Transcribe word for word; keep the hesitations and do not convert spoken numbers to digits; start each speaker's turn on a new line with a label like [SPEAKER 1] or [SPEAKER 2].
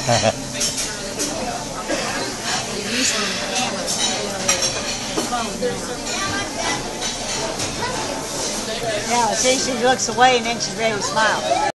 [SPEAKER 1] Yeah, see, she looks away and then she's ready to smile.